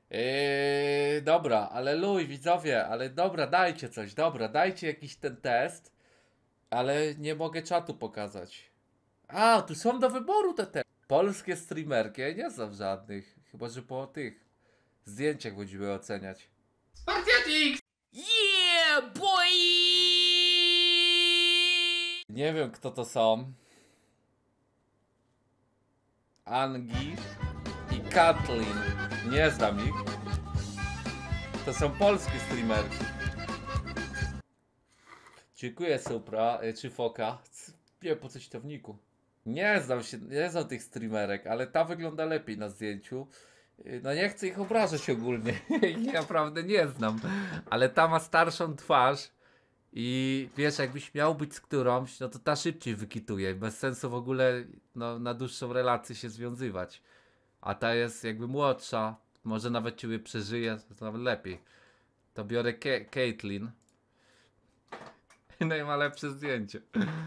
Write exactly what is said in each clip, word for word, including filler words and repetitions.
Yy, dobra, ale luj, widzowie, ale dobra, dajcie coś, dobra, dajcie jakiś ten test, ale nie mogę czatu pokazać. A, tu są do wyboru te te. Polskie streamerki, ja nie znam żadnych, chyba że po tych zdjęciach będziemy oceniać. Spartiatix! Yeah, boy! Nie wiem kto to są. Angi i Katlin. Nie znam ich. To są polskie streamerki. Dziękuję Supra, y, czy Foka. C- Nie po coś to wniku. Nie znam się, nie znam tych streamerek, ale ta wygląda lepiej na zdjęciu. Y, No nie chcę ich obrażać ogólnie. Ich naprawdę nie znam. Ale ta ma starszą twarz. I wiesz, jakbyś miał być z którąś, no to ta szybciej wykituje. Bez sensu w ogóle no, na dłuższą relację się związywać. A ta jest jakby młodsza, może nawet ciebie przeżyje, to nawet lepiej. To biorę Ke Caitlyn. No i ma lepsze zdjęcie.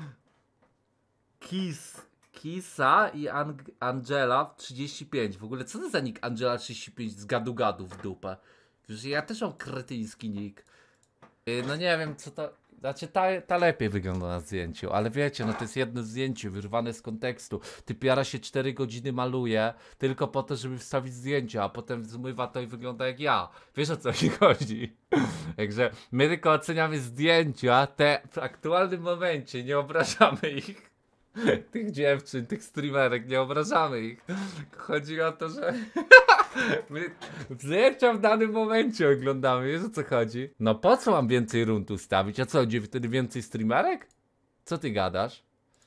Kiss, Kisa i Ang Angela trzydzieści pięć. W ogóle co to za nick Angela trzydzieści pięć z gadu gadu w dupę? Wiesz, ja też mam kretyński nick. Yy, No nie wiem co to... Znaczy ta, ta lepiej wygląda na zdjęciu, ale wiecie, no to jest jedno zdjęcie wyrwane z kontekstu. Typiara się cztery godziny maluje tylko po to, żeby wstawić zdjęcie, a potem zmywa to i wygląda jak ja. Wiesz o co mi chodzi? Także my tylko oceniamy zdjęcia, te w aktualnym momencie, nie obrażamy ich. Tych dziewczyn, tych streamerek, nie obrażamy ich. Chodzi o to, że my zdjęcia w danym momencie oglądamy, wiesz o co chodzi? No po co mam więcej rund ustawić? A co, będzie wtedy więcej streamerek? Co ty gadasz?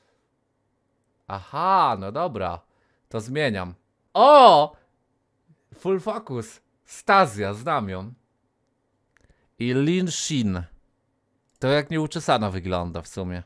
Aha, no dobra. To zmieniam. O! Full focus. Stazja, znam ją. I Lin Shin. To jak nieuczesana wygląda w sumie.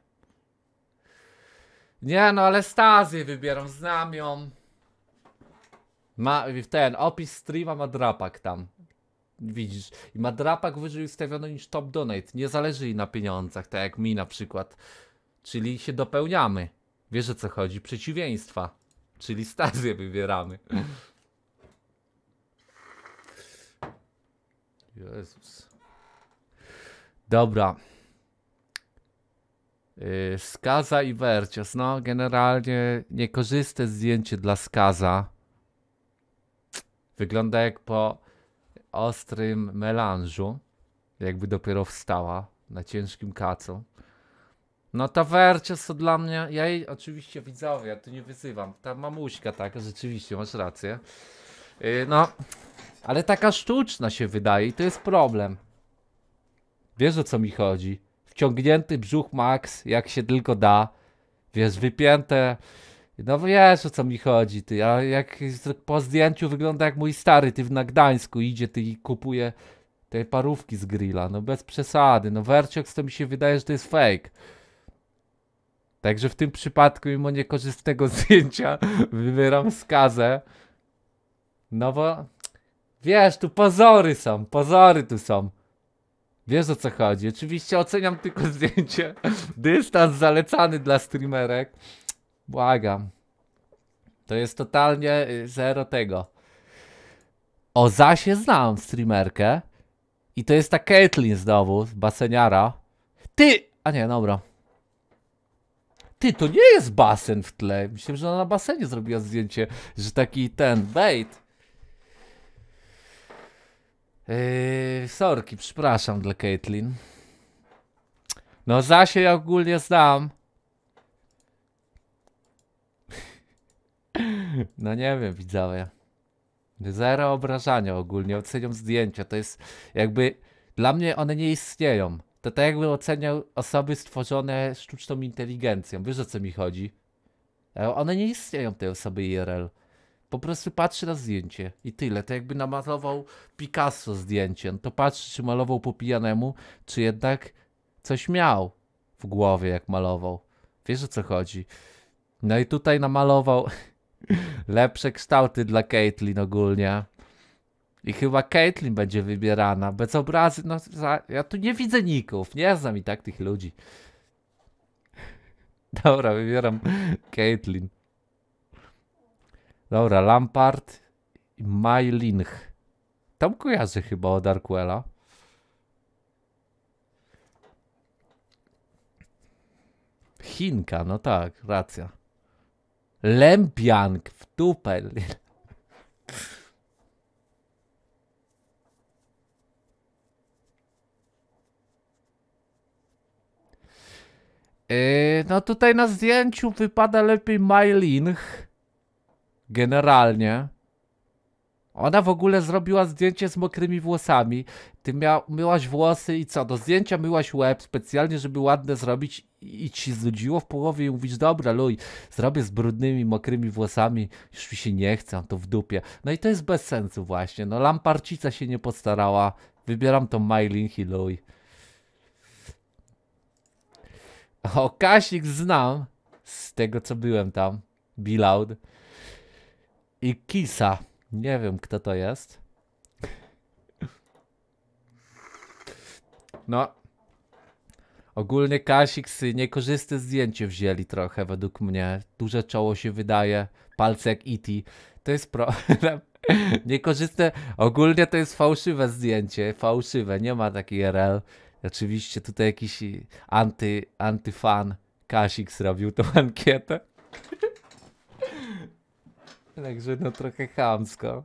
Nie no, ale Stazję wybieram, znam ją. Ma ten opis streama ma drapak tam. Widzisz. I ma drapak wyżej ustawiony niż top donate. Nie zależy jej na pieniądzach, tak jak mi na przykład. Czyli się dopełniamy. Wiesz o co chodzi? Przeciwieństwa. Czyli Stazję wybieramy. Jezus. Dobra. Yy, Skaza i Wercios. No, generalnie niekorzystne zdjęcie dla Skaza. Wygląda jak po ostrym melanżu. Jakby dopiero wstała na ciężkim kacu. No ta Wercios to dla mnie, ja jej oczywiście widzowie, ja tu nie wyzywam. Ta mamuśka taka, rzeczywiście, masz rację. Yy, no, ale taka sztuczna się wydaje i to jest problem. Wiesz o co mi chodzi? Wciągnięty brzuch max, jak się tylko da. Wiesz, wypięte. No wiesz o co mi chodzi, ty. A jak po zdjęciu wygląda jak mój stary, ty na Gdańsku idzie, ty i kupuje te parówki z grilla. No bez przesady. No Verciox to mi się wydaje, że to jest fake. Także w tym przypadku, mimo niekorzystnego zdjęcia, wybieram Skazę. No bo wiesz, tu pozory są, pozory tu są. Wiesz o co chodzi. Oczywiście oceniam tylko zdjęcie. Dystans zalecany dla streamerek. Błagam. To jest totalnie y, zero tego. O Zasie znam streamerkę. I to jest ta Caitlyn znowu, baseniara. Ty! A nie, dobra. Ty, to nie jest basen w tle. Myślałem, że ona na basenie zrobiła zdjęcie, że taki ten bait. Yy, sorki, przepraszam dla Caitlyn. No Zasię ja ogólnie znam. No nie wiem, widzowie. Zero obrażania ogólnie, oceniam zdjęcia. To jest jakby, dla mnie one nie istnieją. To tak jakby oceniał osoby stworzone sztuczną inteligencją. Wiesz o co mi chodzi? E, One nie istnieją, te osoby I R L. Po prostu patrzy na zdjęcie i tyle. To jakby namalował Picasso zdjęcie. No to patrzy, czy malował po pijanemu, czy jednak coś miał w głowie, jak malował. Wiesz o co chodzi? No i tutaj namalował lepsze kształty dla Caitlyn ogólnie. I chyba Caitlyn będzie wybierana. Bez obrazy, no za, ja tu nie widzę ników. Nie znam i tak tych ludzi. Dobra, wybieram Caitlyn. Dobra, Lampard i Mai Linch. Tam kojarzę chyba od Arquela. Chinka, no tak, racja. Lempiank w dupę. Yy, no tutaj na zdjęciu wypada lepiej Mylin. Generalnie. Ona w ogóle zrobiła zdjęcie z mokrymi włosami. Ty mia myłaś włosy i co? Do zdjęcia myłaś łeb specjalnie, żeby ładne zrobić i ci znudziło w połowie i mówisz, dobra luj, zrobię z brudnymi, mokrymi włosami, już mi się nie chce, to w dupie. No i to jest bez sensu właśnie, no lamparcica się nie postarała, wybieram tą Mylin i luj. O, Kasik znam, z tego co byłem tam, Biloud. I Kisa. Nie wiem, kto to jest. No. Ogólnie Kasiksy niekorzystne zdjęcie wzięli trochę, według mnie. Duże czoło się wydaje. Palce jak E T. To jest problem. Niekorzystne. Ogólnie to jest fałszywe zdjęcie. Fałszywe. Nie ma takiej R L. Oczywiście tutaj jakiś anty, antyfan Kasiks robił tą ankietę. Także no trochę chamsko.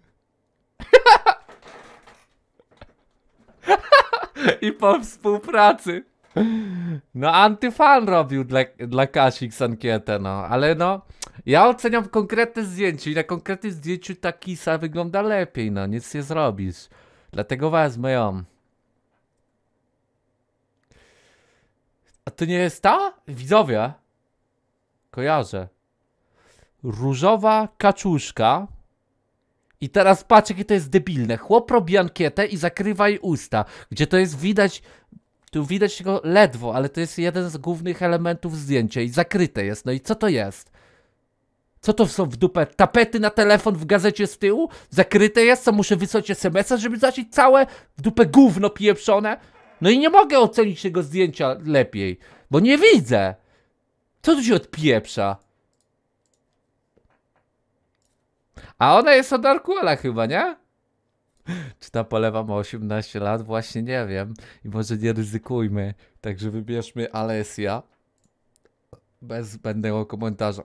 I po współpracy. No antyfan robił dla, dla Kasix ankietę, no. Ale no, ja oceniam konkretne zdjęcie i na konkretnym zdjęciu ta Kisa wygląda lepiej, no. Nic nie zrobisz. Dlatego wezmę ją. A to nie jest ta? Widzowie. Kojarzę. Różowa kaczuszka. I teraz patrz, jakie to jest debilne. Chłop robi ankietę i zakrywa jej usta. Gdzie to jest widać... Tu widać go ledwo, ale to jest jeden z głównych elementów zdjęcia. I zakryte jest. No i co to jest? Co to są w dupę? Tapety na telefon w gazecie z tyłu? Zakryte jest? Co muszę wysłać es em es a, żeby zobaczyć całe w dupę gówno pieprzone? No i nie mogę ocenić tego zdjęcia lepiej. Bo nie widzę. Co tu się odpieprza? A ona jest od Arquela chyba, nie? Czy ta polewa ma osiemnaście lat? Właśnie nie wiem. I może nie ryzykujmy. Także wybierzmy Alessia. Bez zbędnego komentarza.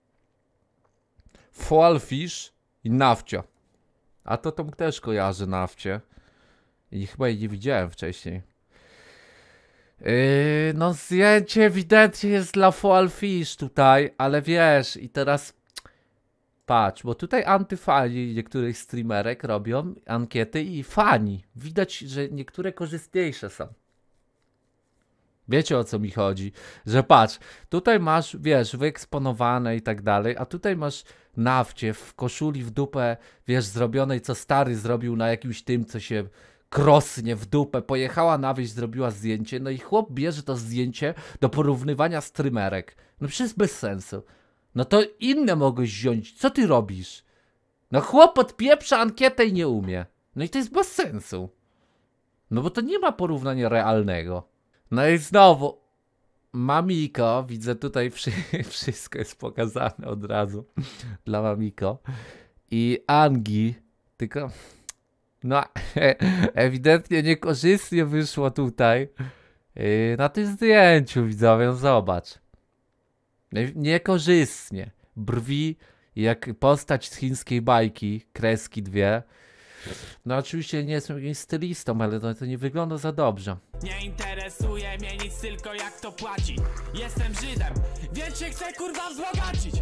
Foalfish i Nafcia. A to Tom też kojarzy Nafcie. I chyba jej nie widziałem wcześniej. Yy, no zdjęcie ewidentnie jest dla Foalfish tutaj. Ale wiesz, i teraz... Patrz, bo tutaj antyfani niektórych streamerek robią ankiety i fani. Widać, że niektóre korzystniejsze są. Wiecie, o co mi chodzi? Że patrz, tutaj masz, wiesz, wyeksponowane i tak dalej, a tutaj masz Nafcie w koszuli w dupę, wiesz, zrobionej, co stary zrobił na jakimś tym, co się krosnie w dupę. Pojechała na wieś, zrobiła zdjęcie, no i chłop bierze to zdjęcie do porównywania streamerek. No przecież bez sensu. No to inne mogłeś wziąć. Co ty robisz? No chłop odpieprza ankietę i nie umie. No i to jest bez sensu. No bo to nie ma porównania realnego. No i znowu. Mamiko. Widzę tutaj wszy wszystko jest pokazane od razu. Dla Mamiko. I Angi. Tylko... No ewidentnie niekorzystnie wyszło tutaj. Yy, na tym zdjęciu widzowie. Zobacz. Niekorzystnie. Brwi jak postać z chińskiej bajki, kreski dwie. No oczywiście nie jestem jakimś stylistą, ale to, to nie wygląda za dobrze. Nie interesuje mnie nic, tylko jak to płaci. Jestem Żydem, więc się chcę kurwa wzbogacić.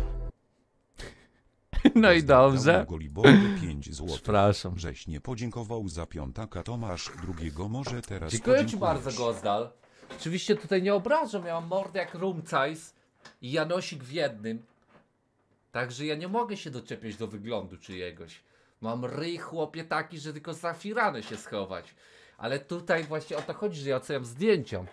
No i dobrze. pięć złotych. Przepraszam. Żeś nie podziękował za piątaka, Tomasz drugiego może teraz Dziękuję ci bardzo, Gozdal. Oczywiście tutaj nie obrażam, ja mam mordę jak Rumcajs i Janosik w jednym. Także ja nie mogę się doczepiać do wyglądu czyjegoś. Mam ryj, chłopie, taki, że tylko za firanę się schować. Ale tutaj właśnie o to chodzi, że ja oceniam zdjęcia.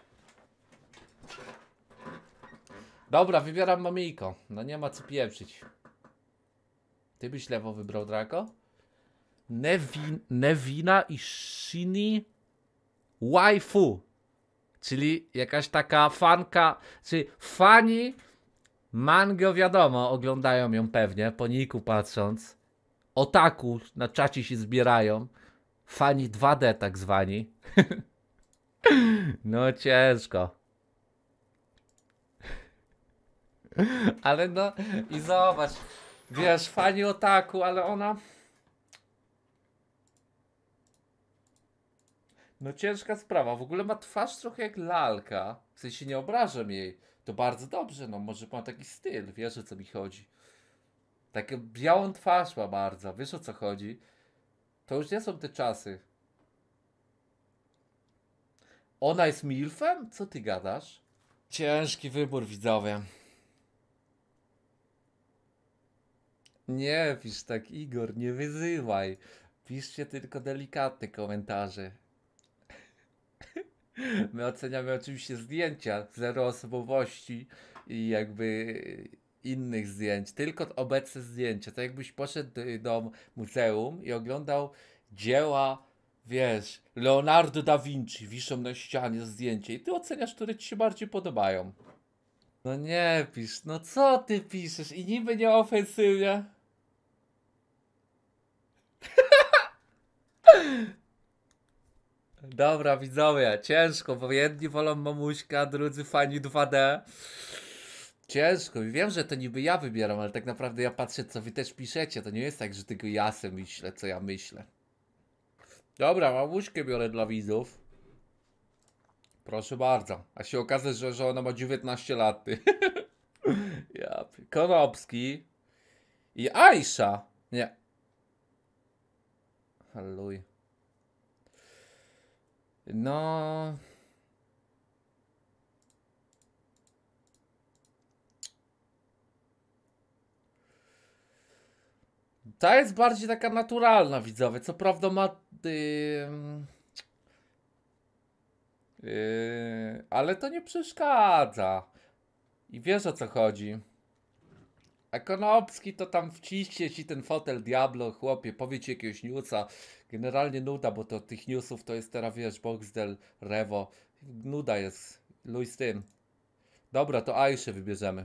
Dobra, wybieram Mamiko. No nie ma co pieprzyć. Ty byś lewo wybrał, Draco? Nevin, Nevina i Shini Waifu. Czyli jakaś taka fanka, czyli fani mango, wiadomo, oglądają ją pewnie, po niku patrząc. Otaku na czacie się zbierają. Fani dwa D tak zwani. No ciężko. Ale no i zobacz, wiesz, fani otaku, ale ona... No ciężka sprawa, w ogóle ma twarz trochę jak lalka, w sensie nie obrażam jej, to bardzo dobrze, no może ma taki styl, wiesz o co mi chodzi. Taką białą twarz ma bardzo, wiesz o co chodzi. To już nie są te czasy. Ona jest milfem? Co ty gadasz? Ciężki wybór, widzowie. Nie pisz tak, Igor, nie wyzywaj. Piszcie tylko delikatne komentarze. My oceniamy oczywiście zdjęcia, zero osobowości i jakby innych zdjęć, tylko obecne zdjęcia. To jakbyś poszedł do, do muzeum i oglądał dzieła, wiesz, Leonardo da Vinci, wiszą na ścianie zdjęcie i ty oceniasz, które ci się bardziej podobają. No nie pisz, no co ty piszesz i niby nieofensywnie. Dobra, widzowie, ciężko, bo jedni wolą mamuśka, drudzy fani dwa D. Ciężko i wiem, że to niby ja wybieram, ale tak naprawdę ja patrzę, co wy też piszecie. To nie jest tak, że tylko ja se myślę, co ja myślę. Dobra, mamuśkę biorę dla widzów. Proszę bardzo. A się okaże, że, że ona ma dziewiętnaście lat. Ty. Ja, Konopski. I Aisha. Nie. Halleluja. No. Ta jest bardziej taka naturalna, widzowie. Co prawda ma... Yy, yy, ale to nie przeszkadza. I wiesz o co chodzi. A Konopski to tam wciśnie ci ten fotel Diablo, chłopie, powie ci jakiegoś newsa. Generalnie nuda, bo to tych newsów to jest teraz, wiesz, Boxdel, Rewo. Nuda jest. Luj z tym. Dobra, to Aiszę wybierzemy.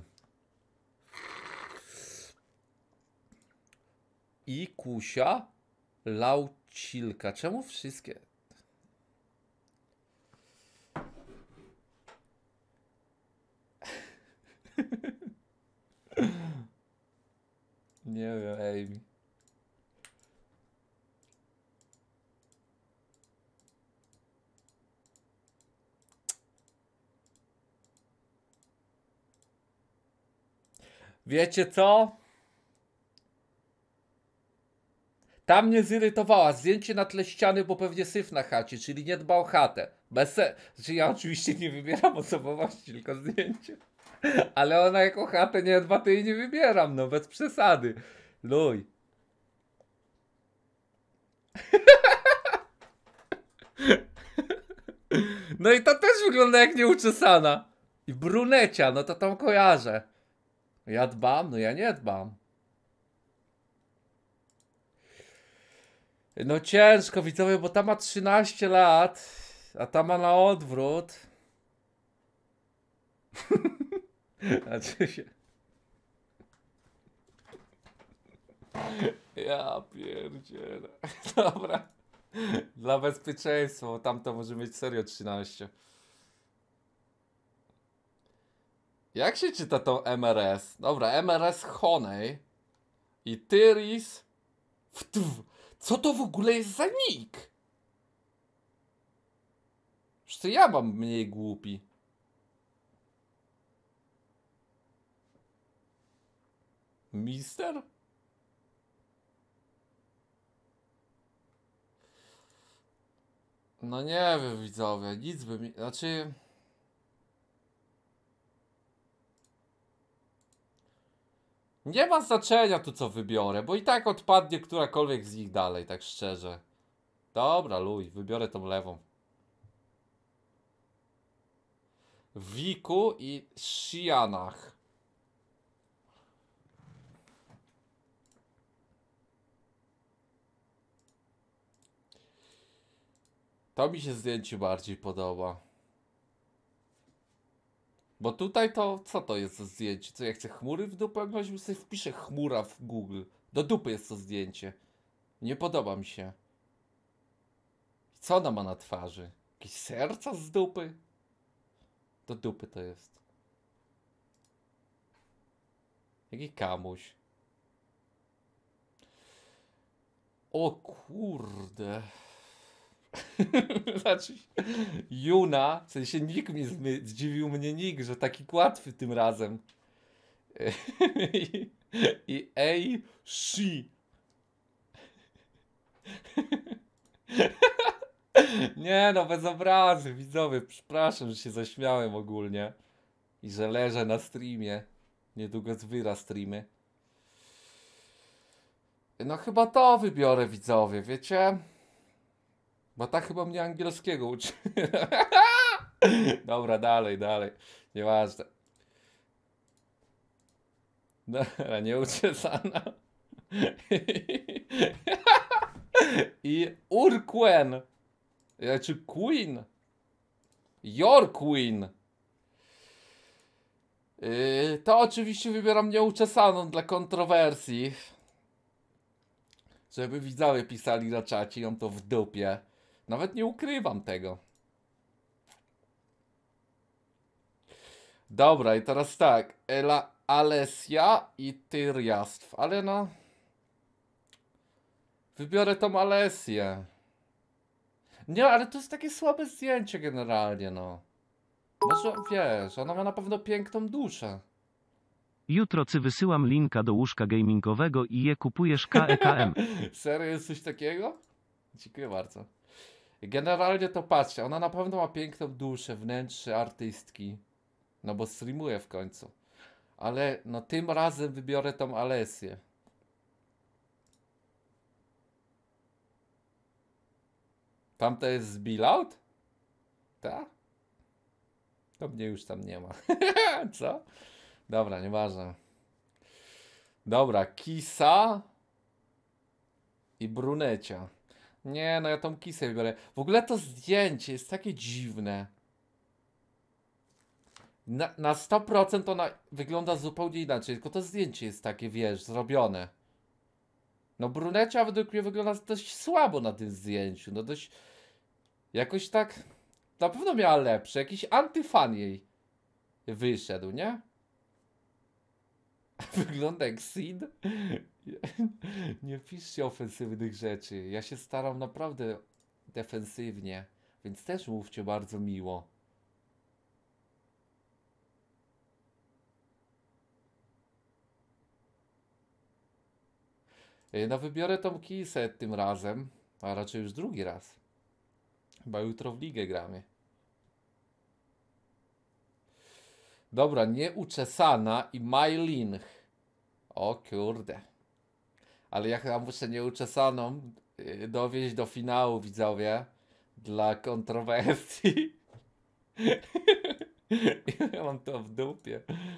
I Kusia, Laucilka. Czemu wszystkie? Nie wiem, Amy. Wiecie co? Tam mnie zirytowała. Zdjęcie na tle ściany, bo pewnie syf na chacie, czyli nie dba o chatę. Bez se... Znaczy ja oczywiście nie wybieram osobowości, tylko zdjęcie. Ale ona jako chatę nie dba, to jej nie wybieram, no bez przesady. Luj. No i to też wygląda jak nieuczesana. I brunecia, no to tam kojarzę. Ja dbam? No ja nie dbam. No ciężko, widzowie, bo ta ma trzynaście lat, a ta ma na odwrót. Znaczy się... Ja pierdzielę. Dobra. Dla bezpieczeństwa, bo tamto może mieć serio trzynaście. Jak się czyta tą M R S? Dobra, M R S Honey i Tyris. Co to w ogóle jest za nick? Przecież to ja mam mniej głupi. Mister? No nie wiem, widzowie, nic by mi... Znaczy... Nie ma znaczenia tu co wybiorę, bo i tak odpadnie którakolwiek z nich dalej, tak szczerze. Dobra, luj, wybiorę tą lewą. Wiku i Shianach. To mi się zdjęcie bardziej podoba. Bo tutaj to, co to jest za zdjęcie? Co ja chcę chmury w dupę oglądać? Bo sobie wpiszę chmura w Google. Do dupy jest to zdjęcie. Nie podoba mi się. Co ona ma na twarzy? Jakieś serca z dupy? Do dupy to jest. Jaki kamuś. O kurde. Znaczy, Juna, w sensie nick mi zmy- zdziwił mnie nick, że taki łatwy tym razem. I, i ej, she. Nie no, bez obrazy, widzowie, przepraszam, że się zaśmiałem ogólnie. I że leżę na streamie. Niedługo zwyra streamy. No chyba to wybiorę, widzowie, wiecie? Bo ta chyba mnie angielskiego uczy. Dobra, dalej, dalej. Nieważne. Dobra, nieuczesana. I Urquen. Czy Queen? Your Queen. Yy, to oczywiście wybieram nieuczesaną dla kontrowersji. Żeby widzowie pisali na czacie, ją to w dupie. Nawet nie ukrywam tego. Dobra, i teraz tak. Ela, Alessia i Tyriastw. Ale no... Wybiorę tą Alessię. Nie, ale to jest takie słabe zdjęcie generalnie, no. Może, wiesz, ona ma na pewno piękną duszę. Jutro ci wysyłam linka do łóżka gamingowego i je kupujesz K E K M. Serio jest coś takiego? Dziękuję bardzo. Generalnie to patrzcie, ona na pewno ma piękną duszę, wnętrze artystki. No bo streamuje w końcu. Ale no tym razem wybiorę tą Alessię. Tamta jest z Bilout? Tak? To mnie już tam nie ma. Co? Dobra, nieważne. Dobra, Kisa i Brunecia. Nie, no ja tą Kisę wybiorę. W ogóle to zdjęcie jest takie dziwne. Na, na sto procent ona wygląda zupełnie inaczej, tylko to zdjęcie jest takie, wiesz, zrobione. No Brunecia według mnie wygląda dość słabo na tym zdjęciu. No dość... Jakoś tak... Na pewno miała lepsze. Jakiś antyfan jej wyszedł, nie? Wygląda jak Sid. Nie piszcie ofensywnych rzeczy. Ja się staram naprawdę defensywnie. Więc też mówcie bardzo miło. No wybiorę tą Kisę tym razem. A raczej już drugi raz. Chyba jutro w ligę gramy. Dobra, nieuczesana i Mylin. O kurde. Ale ja chyba muszę nieuczesaną yy, dowieść do finału, widzowie. Dla kontrowersji. Ja mam to w dupie.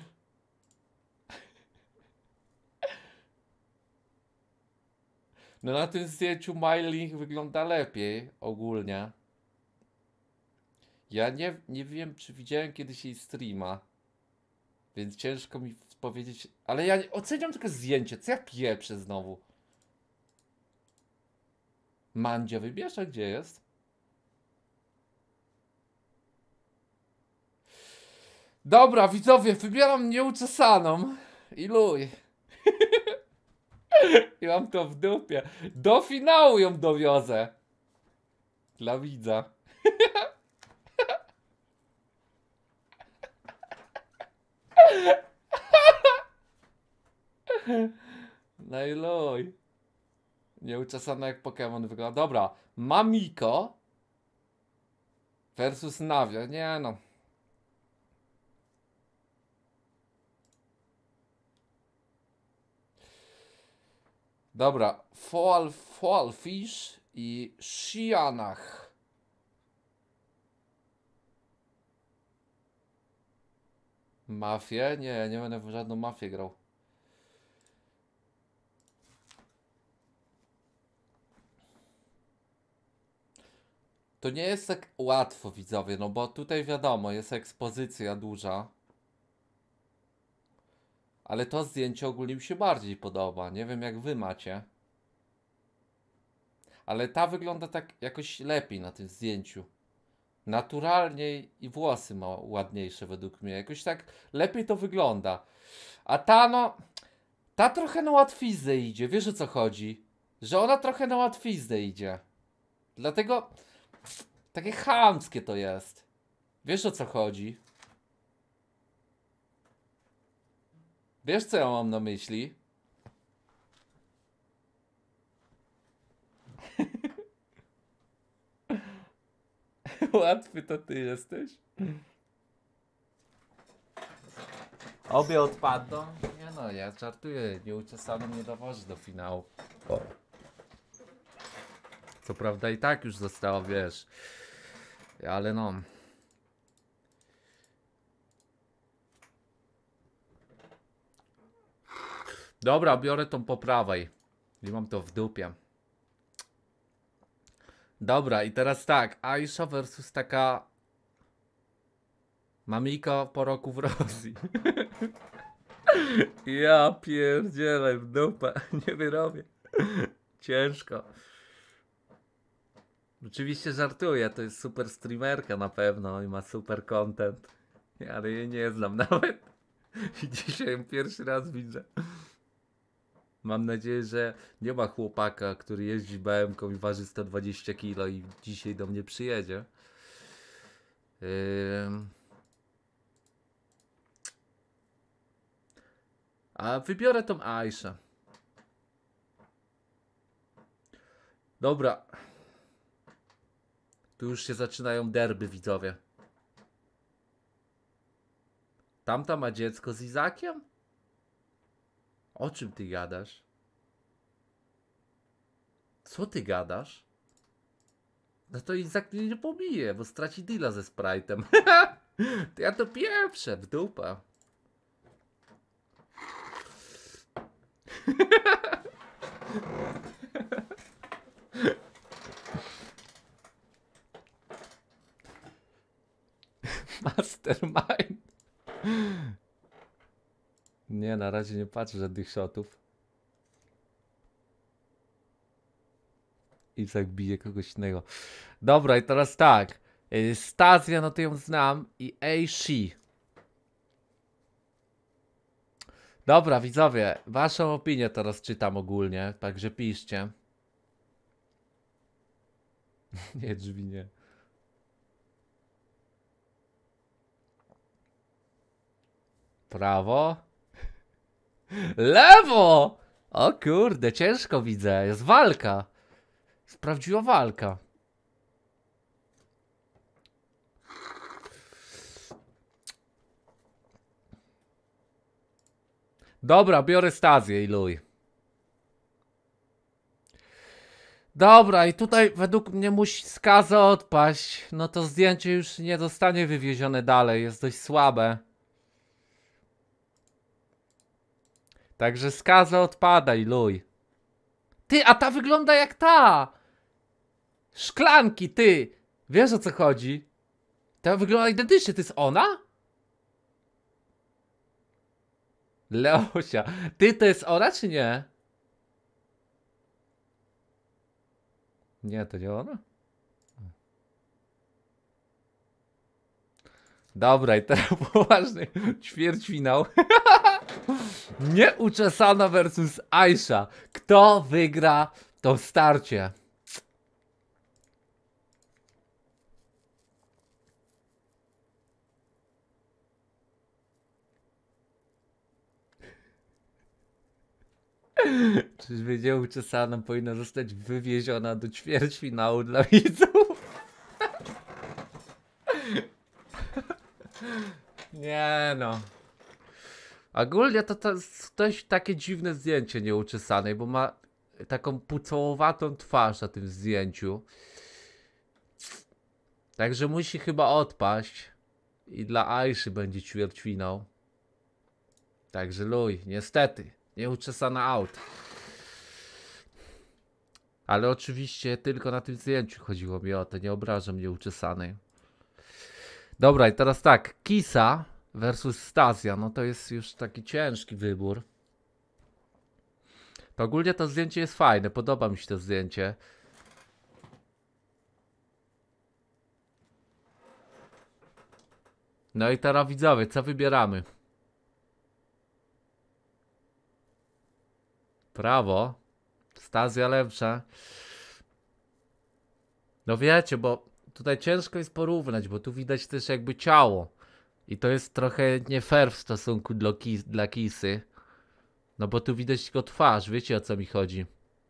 No na tym zdjęciu Mylin wygląda lepiej ogólnie. Ja nie, nie wiem, czy widziałem kiedyś jej streama. Więc ciężko mi powiedzieć. Ale ja nie, oceniam tylko zdjęcie. Co ja pieprzę znowu? Mandzia wybierz, a gdzie jest? Dobra, widzowie, wybieram nieuczesaną. I luj. I mam to w dupie. Do finału ją dowiozę. Dla widza. No i luj. Nieuczesana jak Pokémon wygląda. Dobra. Mamiko versus Navia. Nie no. Dobra. Fall, Fallfish i Shianach. Mafię? Nie, nie będę w żadną mafię grał. To nie jest tak łatwo, widzowie, no bo tutaj wiadomo, jest ekspozycja duża. Ale to zdjęcie ogólnie mi się bardziej podoba. Nie wiem jak wy macie. Ale ta wygląda tak jakoś lepiej na tym zdjęciu. Naturalniej i włosy ma ładniejsze według mnie. Jakoś tak lepiej to wygląda. A ta no... Ta trochę na łatwiznę idzie. Wiesz o co chodzi? Że ona trochę na łatwiznę idzie. Dlatego... Takie chamskie to jest. Wiesz o co chodzi? Wiesz co ja mam na myśli? Łatwy to ty jesteś? Obie odpadną? Nie no, ja żartuję. Nieuczesany mnie dowozi do finału. O. Co prawda i tak już zostało, wiesz. Ale no. Dobra, biorę tą po prawej. I mam to w dupie. Dobra, i teraz tak. Aisha versus taka... Mamika po roku w Rosji. Ja pierdzielę w dupę. Nie wyrobię. Ciężko. Oczywiście żartuję, to jest super streamerka na pewno i ma super content. Ale jej nie znam nawet. I dzisiaj ją pierwszy raz widzę. Mam nadzieję, że nie ma chłopaka, który jeździ B M ką i waży sto dwadzieścia kilo i dzisiaj do mnie przyjedzie. Yy... A wybiorę tą Aiszę. Dobra. Tu już się zaczynają derby, widzowie. Tamta ma dziecko z Izakiem? O czym ty gadasz? Co ty gadasz? No to Izak mnie nie pobije, bo straci deala ze Sprite'em. To ja to pieprzę w dupę. Mastermind. Nie, na razie nie patrzę żadnych shotów. Izak bije kogoś innego. Dobra, i teraz tak. Stazja, no to ją znam. I Aishi. Dobra, widzowie. Waszą opinię teraz czytam ogólnie. Także piszcie. Nie, drzwi nie. Prawo. Lewo! O kurde, ciężko widzę. Jest walka. Jest prawdziwa walka. Dobra, biorę Stazję i luj. Dobra, i tutaj według mnie musi skaza odpaść. No to zdjęcie już nie zostanie wywiezione dalej. Jest dość słabe. Także skaza odpada i luj. Ty, a ta wygląda jak ta! Szklanki, ty! Wiesz o co chodzi? Ta wygląda identycznie, to jest ona? Leosia. Ty, to jest ona czy nie? Nie, to nie ona? Dobra, i teraz poważny ćwierćfinał. Nieuczesana versus Aisha. Kto wygra to starcie? Czyżby nieuczesana powinna zostać wywieziona do ćwierćfinału dla widzów? Nie no. Ogólnie to, to jest dość takie dziwne zdjęcie nieuczesanej, bo ma taką pucołowatą twarz na tym zdjęciu. Także musi chyba odpaść. I dla Aiszy będzie ćwierćfinał. Także luj, niestety. Nieuczesana out. Ale oczywiście tylko na tym zdjęciu chodziło mi o to. Nie obrażam nieuczesanej. Dobra, i teraz tak. Kisa versus Stazja. No to jest już taki ciężki wybór. To ogólnie to zdjęcie jest fajne. Podoba mi się to zdjęcie. No i teraz widzowie, co wybieramy? Prawo. Stazja lepsza. No wiecie, bo tutaj ciężko jest porównać, bo tu widać też jakby ciało. I to jest trochę nie fair w stosunku dla, kis dla Kisy. No bo tu widać tylko twarz, wiecie o co mi chodzi.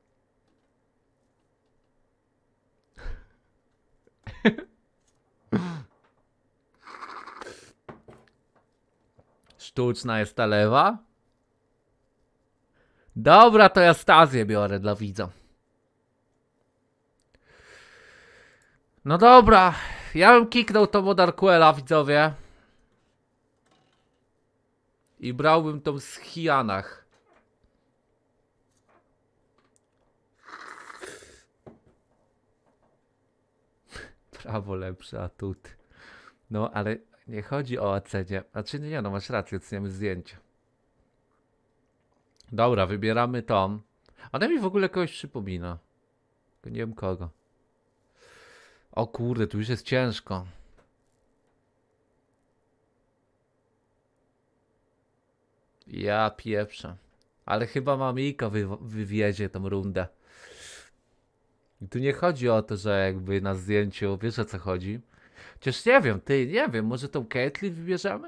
Sztuczna jest ta lewa. Dobra, to ja Stazję biorę dla widza. No dobra, ja bym kiknął to Modarquela, widzowie. I brałbym tą z Hianach. Prawo lepszy atut. No, ale nie chodzi o ocenie. Znaczy nie, no masz rację, oceniamy zdjęcie. Dobra, wybieramy tą. Ona mi w ogóle kogoś przypomina. Tylko nie wiem kogo. O kurde, tu już jest ciężko. Ja pieprzę. Ale chyba Mamiko wy wywiezie tą rundę. I tu nie chodzi o to, że jakby na zdjęciu, wiesz o co chodzi? Chociaż nie wiem, ty, nie wiem, może tą Caitlyn wybierzemy?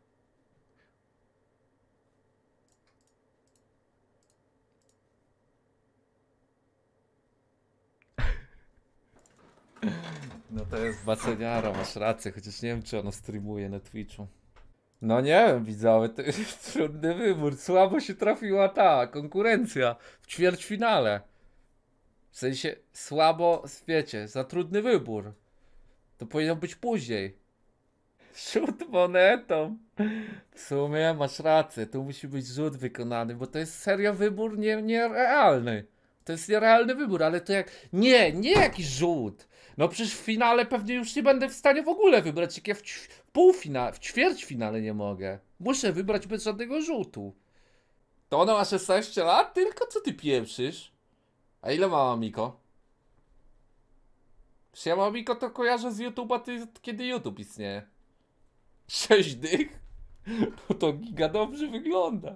No to jest baceniara, masz rację, chociaż nie wiem, czy ono streamuje na Twitchu. No nie wiem, widzowie, to jest trudny wybór. Słabo się trafiła ta konkurencja w ćwierćfinale. W sensie słabo, wiecie, za trudny wybór. To powinno być później. Rzut monetą. W sumie masz rację, tu musi być rzut wykonany, bo to jest serio wybór nie, nierealny. To jest nierealny wybór, ale to jak... Nie, nie jakiś rzut. No przecież w finale pewnie już nie będę w stanie w ogóle wybrać, jak ja w, w półfinale, w ćwierćfinale nie mogę. Muszę wybrać bez żadnego rzutu. To ona ma szesnaście lat? Tylko co ty pieprzysz? A ile ma Mamiko? Przecież ja Mamiko to kojarzę z YouTube'a, ty, kiedy YouTube istnieje. sześć dych? Bo to giga dobrze wygląda.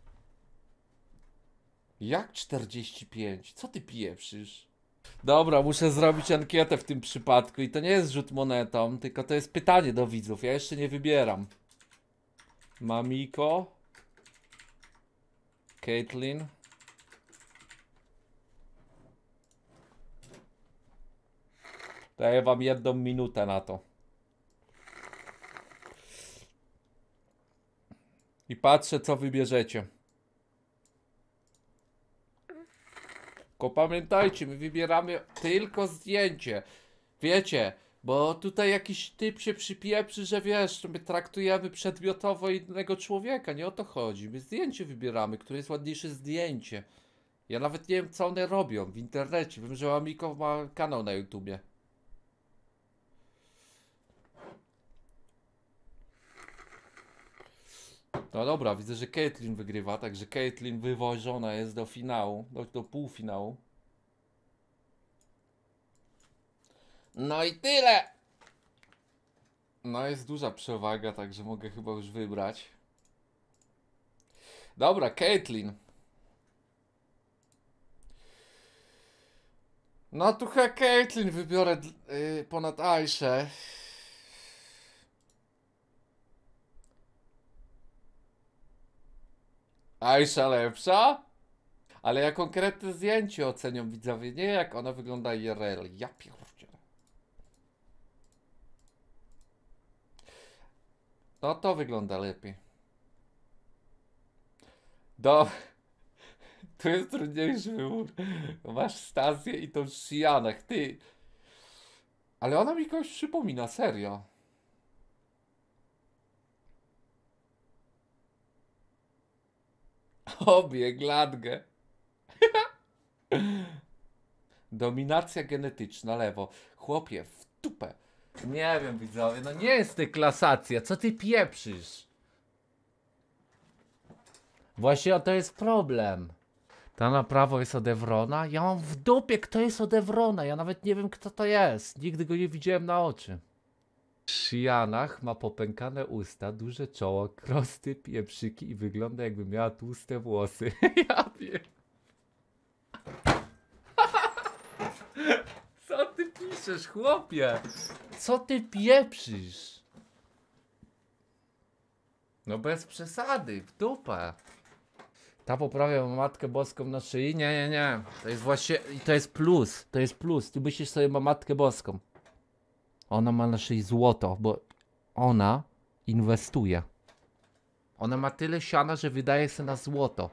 Jak czterdzieści pięć? Co ty pieprzysz? Dobra, muszę zrobić ankietę w tym przypadku i to nie jest rzut monetą, tylko to jest pytanie do widzów. Ja jeszcze nie wybieram. Mamiko. Caitlyn. Daję wam jedną minutę na to. I patrzę, co wybierzecie. Tylko pamiętajcie, my wybieramy tylko zdjęcie. Wiecie, bo tutaj jakiś typ się przypieprzy, że wiesz, my traktujemy przedmiotowo innego człowieka. Nie o to chodzi. My zdjęcie wybieramy, które jest ładniejsze zdjęcie. Ja nawet nie wiem, co one robią w internecie. Wiem, że Mamiko ma kanał na YouTubie. No dobra, widzę, że Caitlyn wygrywa, także Caitlyn wywożona jest do finału, do, do półfinału. No i tyle! No jest duża przewaga, także mogę chyba już wybrać. Dobra, Caitlyn. No tu chyba Caitlyn wybiorę yy, ponad Aiszę. Aisha lepsza? Ale ja konkretne zdjęcie oceniam widzowie, nie jak ona wygląda I R L. Ja pierdzielę. No to wygląda lepiej. Do... Tu jest trudniejszy wybór. Masz Stazję i tą Shianach, ty. Ale ona mi kogoś przypomina, serio. Obie, gladgę. Dominacja genetyczna, lewo. Chłopie, w dupę. Nie wiem, widzowie, no nie jest to klasacja. Co ty pieprzysz? Właśnie to jest problem. Ta na prawo jest od Evrona. Ja mam w dupie, kto jest od Evrona. Ja nawet nie wiem, kto to jest. Nigdy go nie widziałem na oczy. Shianach ma popękane usta, duże czoło, krosty, pieprzyki i wygląda jakby miała tłuste włosy. Ja wiem. Co ty piszesz, chłopie? Co ty pieprzysz? No bez przesady, w dupę. Ta poprawia ma Matkę Boską na szyi? Nie, nie, nie. To jest właśnie, to jest plus, to jest plus. Ty myślisz sobie, ma Matkę Boską. Ona ma na szyi złoto, bo ona inwestuje. Ona ma tyle siana, że wydaje się na złoto.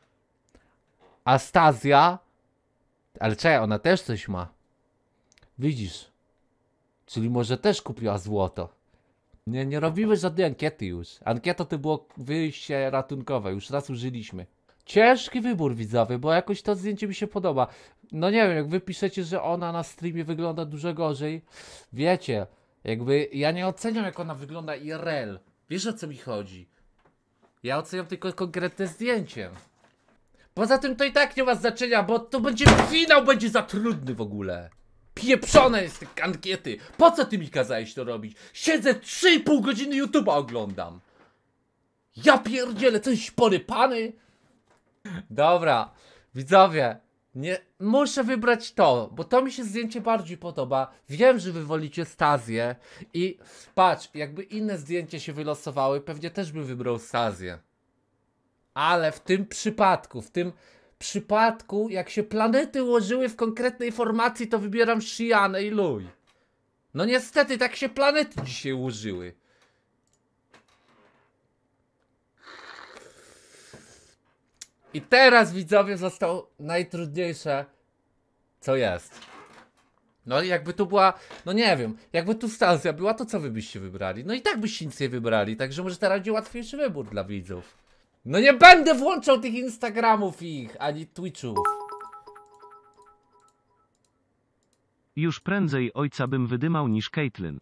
Astazja, ale czekaj, ona też coś ma. Widzisz? Czyli może też kupiła złoto. Nie, nie robimy żadnej ankiety już. Ankieta to było wyjście ratunkowe, już raz użyliśmy. Ciężki wybór, widzowie, bo jakoś to zdjęcie mi się podoba. No nie wiem, jak wy piszecie, że ona na streamie wygląda dużo gorzej. Wiecie, jakby ja nie oceniam, jak ona wygląda I R L. Wiesz, o co mi chodzi? Ja oceniam tylko konkretne zdjęcie. Poza tym to i tak nie ma znaczenia, bo to będzie finał, będzie za trudny w ogóle. Pieprzone jest te ankiety. Po co ty mi kazałeś to robić? Siedzę trzy i pół godziny YouTube'a oglądam. Ja pierdzielę, coś porypany. Dobra, widzowie, nie, muszę wybrać to, bo to mi się zdjęcie bardziej podoba. Wiem, że wy wolicie Stazję i patrz, jakby inne zdjęcia się wylosowały, pewnie też bym wybrał Stazję. Ale w tym przypadku, w tym przypadku, jak się planety ułożyły w konkretnej formacji, to wybieram Shianę i Luj. No niestety, tak się planety dzisiaj ułożyły. I teraz, widzowie, zostało najtrudniejsze, co jest. No i jakby tu była, no nie wiem, jakby tu Stazja była, to co wy byście wybrali? No i tak byście nic nie wybrali, także może teraz będzie łatwiejszy wybór dla widzów. No nie będę włączał tych Instagramów ich, ani Twitchów. Już prędzej ojca bym wydymał niż Caitlyn.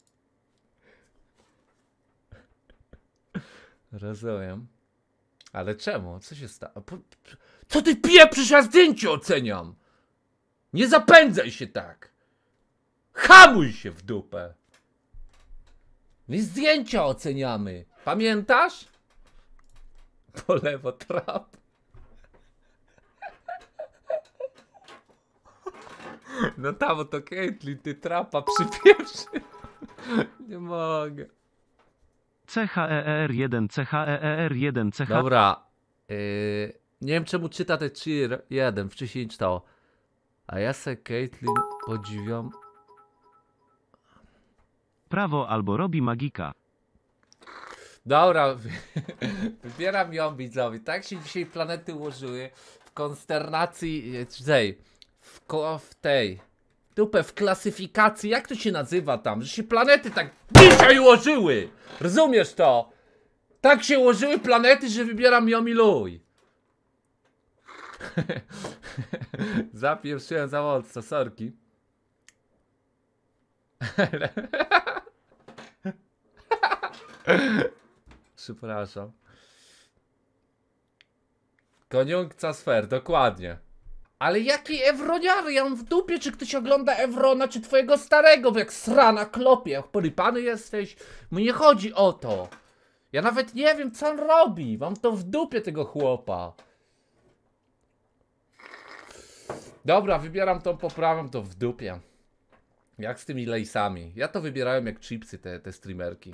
Rozumiem. Ale czemu? Co się stało? Po- Co ty pieprzysz, ja zdjęcie oceniam! Nie zapędzaj się tak! Hamuj się w dupę! My zdjęcia oceniamy. Pamiętasz? Po lewo trap. No tam to Caitlyn, ty trapa przypieprzy. Nie mogę. C H E E R jeden, C H E E R jeden, C H... Dobra. Yy, nie wiem czemu czyta te cheer jeden, wcześniej czytało. A ja se Caitlyn podziwiam. Prawo albo robi magika. Dobra, wybieram ją, widzowie. Tak się dzisiaj planety ułożyły w konsternacji, tej, w, ko, w tej, dupę, w klasyfikacji, jak to się nazywa tam, że się planety tak dzisiaj ułożyły. Rozumiesz to? Tak się ułożyły planety, że wybieram ją i Luj. Zapieprzyłem za mocno, sorki. Przepraszam. Koniunkcja sfer, dokładnie. Ale jaki Ewroniary? Ja mam w dupie, czy ktoś ogląda Ewrona, czy twojego starego, jak srana klopie, jak porypany jesteś. Mnie nie chodzi o to. Ja nawet nie wiem, co on robi. Mam to w dupie tego chłopa. Dobra, wybieram tą poprawę, to w dupie. Jak z tymi lejsami. Ja to wybierałem jak chipsy, te, te streamerki.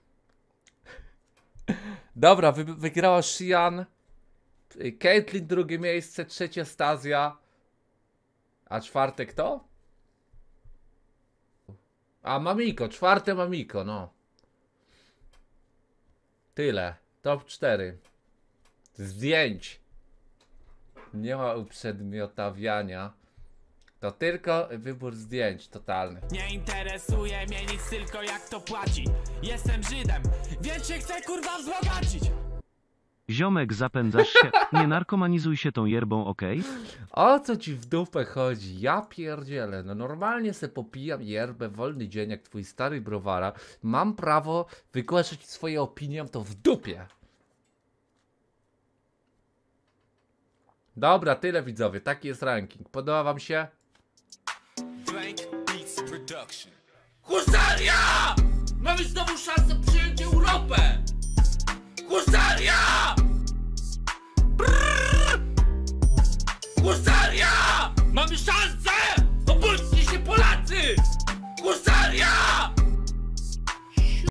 Dobra, wy, wygrała Shian. Caitlyn drugie miejsce, trzecie Stazja. A czwarte kto? A Mamiko, czwarte Mamiko, no. Tyle. Top cztery. Zdjęć. Nie ma uprzedmiotawiania. To tylko wybór zdjęć totalny. Nie interesuje mnie nic, tylko jak to płaci. Jestem Żydem, więc się chcę kurwa wzbogacić. Ziomek, zapędzasz się. Nie narkomanizuj się tą yerbą, okej? O co ci w dupę chodzi? Ja pierdzielę. No normalnie se popijam yerbę, wolny dzień jak twój stary browara. Mam prawo wygłaszać swoje opinie, to w dupie. Dobra, tyle widzowie. Taki jest ranking. Podoba wam się? Husaria! Mamy znowu szansę przyjąć